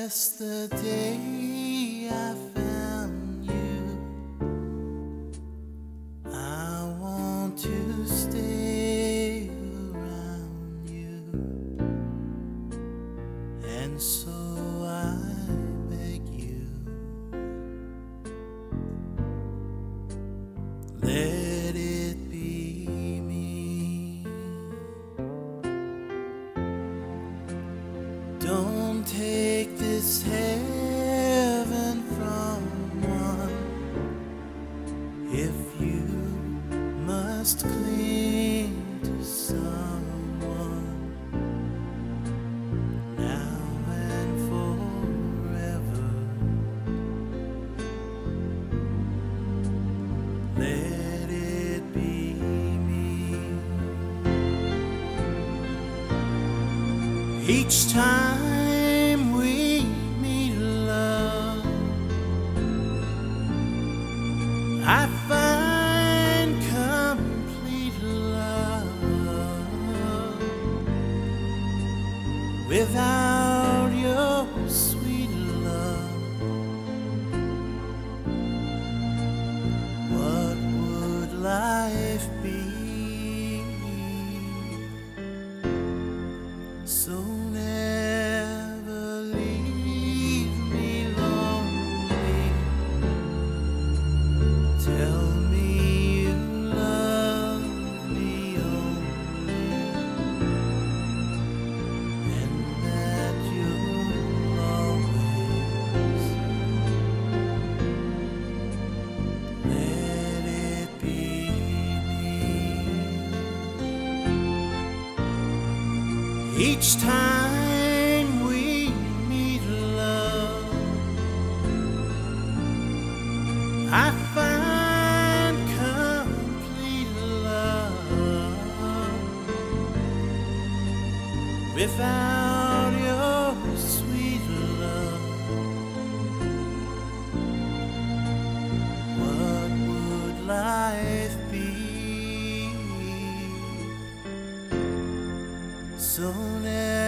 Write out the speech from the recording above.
Yesterday I found you. I want to stay around you, and so I beg you, let it be me. Don't take this heaven from one. If you must cling to someone now and forever, let it be me. Each time we meet, love, I find complete love. Without your sweet love, what would life be? So never leave me lonely. Tell me you love me only, and that you'll always let it be me. Each time we meet, love, I find complete love. Without your sweet love, what would life be? So never